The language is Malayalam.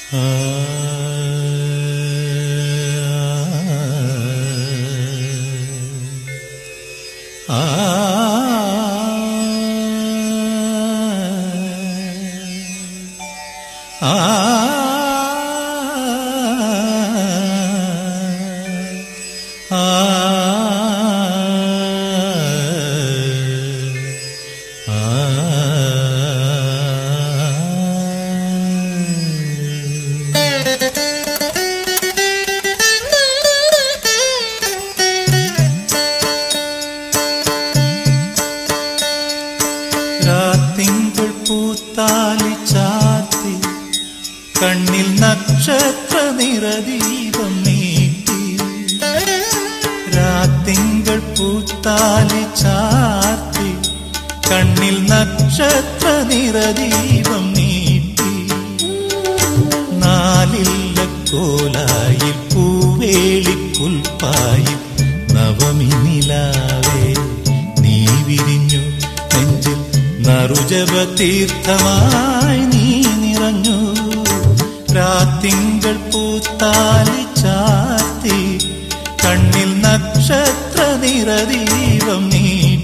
രാത്തിങ്കൾ പൂത്താലി ചാർത്തി കണ്ണിൽ നക്ഷത്ര നിറദീപം നീട്ടി. രാത്തിങ്കൾ പൂത്താലി ചാർത്തി കണ്ണിൽ നക്ഷത്ര നിറദീപം നീട്ടി. നാലില്ല കോലായിൽ പൂവേളി പുൽപ്പായിൽ നവമി നിലാവേ നീ വിരിഞ്ഞു. നെഞ്ചിൽ നറുജപ തീർത്ഥമായി നീ നിറഞ്ഞു. രാത്തിങ്കൾ പൂത്താലി ചാർത്തി കണ്ണിൽ നക്ഷത്ര നിറദീപം നീ